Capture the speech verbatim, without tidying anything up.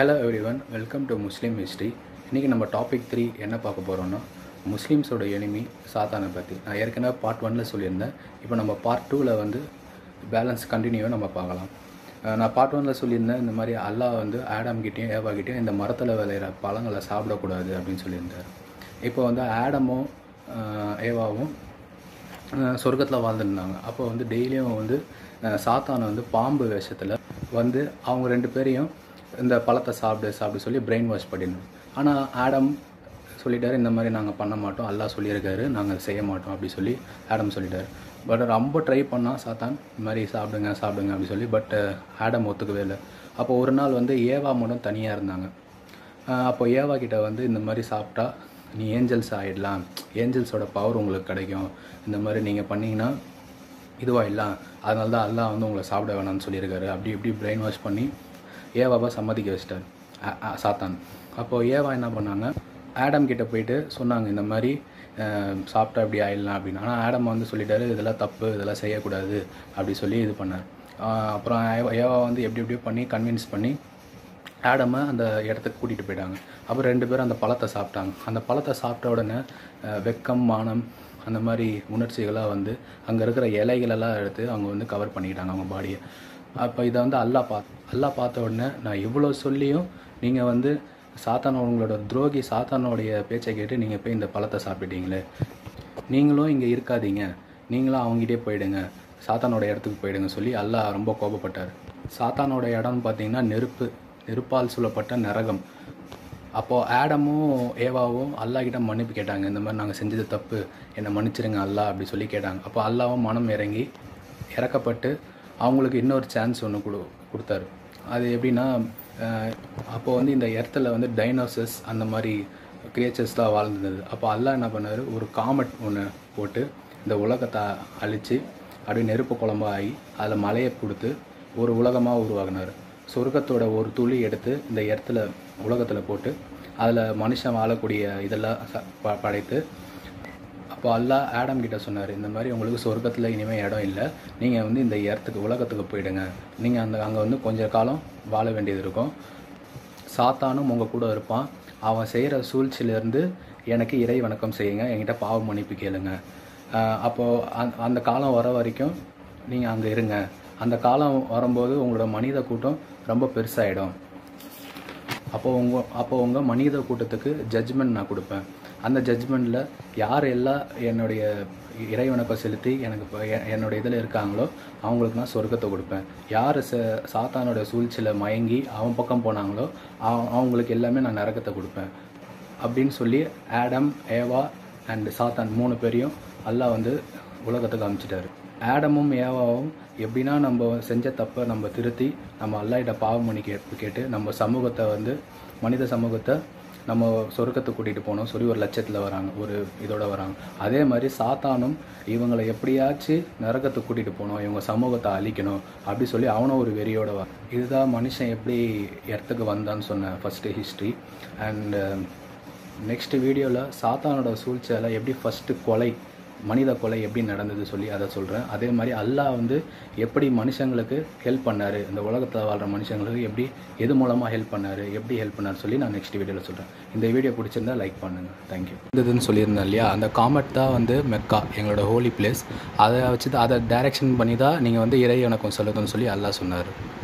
Hello everyone, welcome to Muslim history. இன்றைக்கி நம்ம topic three என்ன பார்க்க போகிறோன்னா, முஸ்லீம்ஸோட எனிமி சாத்தானை பற்றி. நான் ஏற்கனவே பார்ட் ஒன்னில் சொல்லியிருந்தேன். இப்போ நம்ம பார்ட் டூவில் வந்து பேலன்ஸ் கண்டினியூவாக நம்ம பார்க்கலாம். நான் பார்ட் ஒன்னில் சொல்லியிருந்தேன், இந்த மாதிரி அல்லாஹ் வந்து ஆடம்கிட்டையும் ஏவாகிட்டையும் இந்த மரத்தில் விளையிற பழங்களை சாப்பிடக்கூடாது அப்படின்னு சொல்லியிருந்தார். இப்போ வந்து ஆடமும் ஏவாவும் சொர்க்கத்தில் வாழ்ந்துருந்தாங்க. அப்போ வந்து டெய்லியும் வந்து சாத்தானை வந்து பாம்பு வேஷத்தில் வந்து அவங்க ரெண்டு பேரையும் இந்த பழத்தை சாப்பிடு சாப்பிடு சொல்லி பிரெயின் வாஷ் பண்ணிடணும். ஆனால் ஆடம் சொல்லிட்டாரு, இந்த மாதிரி நாங்கள் பண்ண மாட்டோம், அல்லாஹ் சொல்லியிருக்காரு, நாங்கள் செய்ய மாட்டோம் அப்படி சொல்லி ஆடம் சொல்லிட்டார். பட் ரொம்ப ட்ரை பண்ணால் சாத்தான் இந்த மாதிரி சாப்பிடுங்க சாப்பிடுங்க அப்படி சொல்லி, பட் ஆடம் ஒத்துக்கவே இல்லை. அப்போ ஒரு நாள் வந்து ஏவா மட்டும் தனியாக இருந்தாங்க. அப்போ ஏவா கிட்ட வந்து இந்த மாதிரி சாப்பிட்டா நீ ஏஞ்சல்ஸ் ஆகிடலாம், ஏஞ்சல்ஸோட பவர் உங்களுக்கு கிடைக்கும், இந்த மாதிரி நீங்கள் பண்ணிங்கன்னா இதுவாகிடலாம், அதனால தான் அல்லாஹ் வந்து உங்களை சாப்பிட வேணாம்னு சொல்லியிருக்காரு அப்படி இப்படி பிரெயின் வாஷ் பண்ணி ஏவாவை சம்மதிக்க வச்சிட்டார் சாத்தான். அப்போது ஏவா என்ன பண்ணாங்க, ஆடம் கிட்டே போயிட்டு சொன்னாங்க, இந்த மாதிரி சாப்பிட்டா இப்படி ஆயிடலாம் அப்படின்னு. ஆனால் ஆடம் வந்து சொல்லிட்டாரு, இதெல்லாம் தப்பு, இதெல்லாம் செய்யக்கூடாது அப்படி சொல்லி இது பண்ணார். அப்புறம் ஏவா வந்து எப்படி எப்படியோ பண்ணி கன்வின்ஸ் பண்ணி ஆடமை அந்த இடத்துக்கு கூட்டிகிட்டு போயிட்டாங்க. அப்புறம் ரெண்டு பேரும் அந்த பழத்தை சாப்பிட்டாங்க. அந்த பழத்தை சாப்பிட்ட உடனே வெக்கம், மானம், அந்த மாதிரி உணர்ச்சிகளாக வந்து அங்கே இருக்கிற இலைகளெல்லாம் எடுத்து அவங்க வந்து கவர் பண்ணிக்கிட்டாங்க அவங்க பாடியை. அப்போ இதை வந்து அல்லாஹ் பார்த்து அல்லாஹ் பார்த்த உடனே, நான் இவ்வளோ சொல்லியும் நீங்கள் வந்து சாத்தான உங்களோட துரோகி சாத்தானோடைய பேச்சை கேட்டு நீங்கள் போய் இந்த பழத்தை சாப்பிட்டீங்களே, நீங்களும் இங்கே இருக்காதீங்க, நீங்களும் அவங்ககிட்டே போயிடுங்க, சாத்தானோட இடத்துக்கு போயிடுங்க சொல்லி அல்லாஹ் ரொம்ப கோபப்பட்டார். சாத்தானோட இடம்னு பார்த்தீங்கன்னா நெருப்பு, நெருப்பால் சூழப்பட்ட நரகம். அப்போது ஆடமும் ஏவாவும் அல்லாஹ் கிட்ட மன்னிப்பு கேட்டாங்க, இந்த மாதிரி நாங்கள் செஞ்சது தப்பு, என்னை மன்னிச்சிருங்க அல்லாஹ் அப்படி சொல்லி கேட்டாங்க. அப்போ அல்லாவும் மனம் இறங்கி இறக்கப்பட்டு அவங்களுக்கு இன்னொரு சான்ஸ் ஒன்று கொடு கொடுத்தாரு. அது எப்படின்னா, அப்போது வந்து இந்த இடத்துல வந்து டைனோசர்ஸ் அந்த மாதிரி கிரியேச்சர்ஸ்லாம் வாழ்ந்துருந்தது. அப்போ அல்லாஹ் என்ன பண்ணார், ஒரு காமெட் ஒன்று போட்டு இந்த உலகத்தை அழித்து அப்படியே நெருப்பு குழம்பாக ஆகி அதில் மலையை கொடுத்து ஒரு உலகமாக உருவாகினார். சொர்க்கத்தோட ஒரு துளி எடுத்து இந்த இடத்துல உலகத்தில் போட்டு அதில் மனுஷன் வாழக்கூடிய இதெல்லாம் ப படைத்து அப்போ அல்லாஹ் ஆடம் கிட்ட சொன்னார், இந்த மாதிரி உங்களுக்கு சொர்க்கத்தில் இனிமேல் இடம் இல்லை, நீங்கள் வந்து இந்த இடத்துக்கு உலகத்துக்கு போயிடுங்க, நீங்கள் அந்த அங்கே வந்து கொஞ்சம் காலம் வாழ வேண்டியது இருக்கும், சாத்தானும் உங்கள் கூட இருப்பான், அவன் செய்கிற சூழ்ச்சியிலேருந்து எனக்கு இறை வணக்கம் செய்யுங்க, என்கிட்ட பாவ மன்னிப்பு கேளுங்க, அப்போது அந் அந்த காலம் வர வரைக்கும் நீங்கள் அங்கே இருங்க, அந்த காலம் வரும்போது உங்களோட மனித கூட்டம் ரொம்ப பெருசாகிடும், அப்போது உங்கள் அப்போது உங்கள் மனித கூட்டத்துக்கு ஜட்ஜ்மெண்ட் நான் கொடுப்பேன், அந்த ஜட்ஜ்மெண்ட்டில் யார் எல்லாம் என்னுடைய இறைவணக்கம் செலுத்தி எனக்கு இப்போ என்னோடய இதில் இருக்காங்களோ அவங்களுக்கு நான் சொர்க்கத்தை கொடுப்பேன், யார் ச சாத்தானோட சூழ்ச்சியில் மயங்கி அவன் பக்கம் போனாங்களோ அவங்களுக்கு எல்லாமே நான் நரகத்தை கொடுப்பேன் அப்படின்னு சொல்லி ஆடம், ஏவா அண்ட் சாத்தான் மூணு பேரையும் அல்லாஹ் வந்து உலகத்துக்கு அனுப்பிச்சிட்டாரு. ஆடமும் ஏவாவும் எப்படின்னா நம்ம செஞ்ச தப்பை நம்ம திருத்தி நம்ம அல்லாஹ்கிட்ட பாவம் பண்ணி கேட்டு கேட்டு நம்ம சமூகத்தை வந்து மனித சமூகத்தை நம்ம சொர்க்கத்தை கூட்டிகிட்டு போகணும் சொல்லி ஒரு லட்சத்தில் வராங்க, ஒரு இதோட வராங்க. அதே மாதிரி சாத்தானும் இவங்களை எப்படியாச்சும் நரகத்தை கூட்டிகிட்டு போகணும், இவங்க சமூகத்தை அழிக்கணும் அப்படி சொல்லி அவனும் ஒரு வெறியோட வர. இதுதான் மனுஷன் எப்படி இடத்துக்கு வந்தான்னு சொன்ன ஃபஸ்ட்டு ஹிஸ்ட்ரி. அண்ட் நெக்ஸ்ட் வீடியோவில் சாத்தானோட சூழ்ச்சியால் எப்படி ஃபஸ்ட்டு கொலை, மனித கொலை எப்படி நடந்தது சொல்லி அதை சொல்கிறேன். அதே மாதிரி அல்லாஹ் வந்து எப்படி மனுஷங்களுக்கு ஹெல்ப் பண்ணார், இந்த உலகத்தில் வாழ்கிற மனுஷங்களுக்கு எப்படி எது மூலமாக ஹெல்ப் பண்ணார், எப்படி ஹெல்ப் பண்ணார் சொல்லி நான் நெக்ஸ்ட் வீடியோவில் சொல்கிறேன். இந்த வீடியோ பிடிச்சிருந்தா லைக் பண்ணுங்கள். தேங்க்யூ. இதுன்னு சொல்லியிருந்தேன் இல்லையா, அந்த காமெட் தான் வந்து மெக்கா, எங்களோட ஹோலி பிளேஸ். அதை வச்சு அதை டைரெக்ஷன் பண்ணி தான் நீங்கள் வந்து இறை வணக்கம் சொல்லுதுன்னு சொல்லி அல்லாஹ் சொன்னார்.